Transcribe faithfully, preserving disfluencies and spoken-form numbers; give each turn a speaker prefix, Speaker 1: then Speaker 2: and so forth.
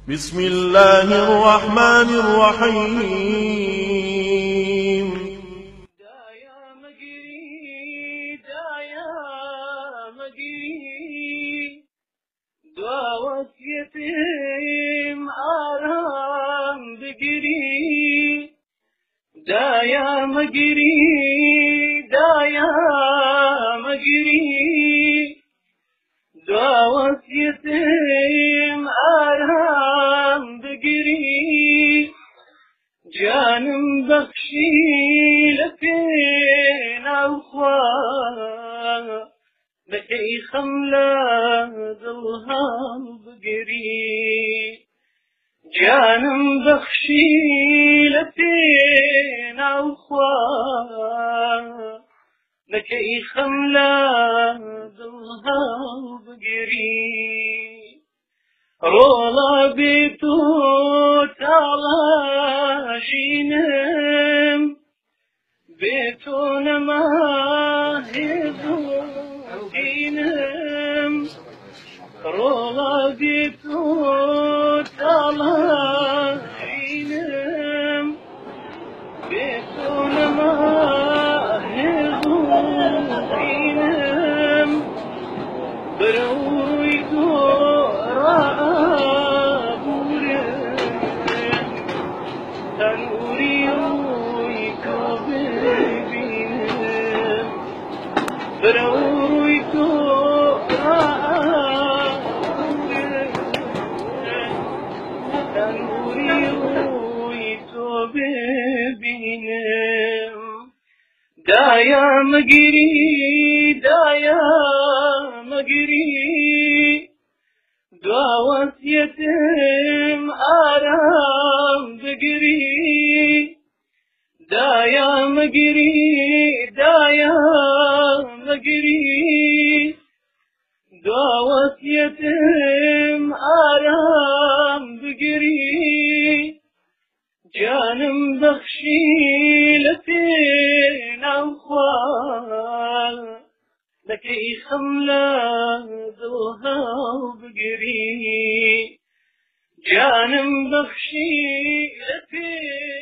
Speaker 1: بسم الله الرحمن الرحيم.
Speaker 2: دايا مقري دايا مقري دوا وصيتم آرام بقري دايا مقري دايا مقري دوا وصيتم آرام بقري جانم بخشي لفينا وخواه بكي خملة ظلها بقري جانم بخشي لفينا وخواه بكي خملة ظلها بقري رولا بيتو تالاشينم بيتو نماهزو دينم رولا بيتو تالاشينم بيتو نماهزو دينم برويتو تنوري رويتو ببينم برويتو تنوري رويتو ببينم دايا مقري دايا مقري دوا وصيتم آرام بقري دايا مقري دايا مقري دوا وصيتم آرام بقري جانم بخشي لفينا وخوال لكي خملة ذوها بقري جانم بخشي لفينا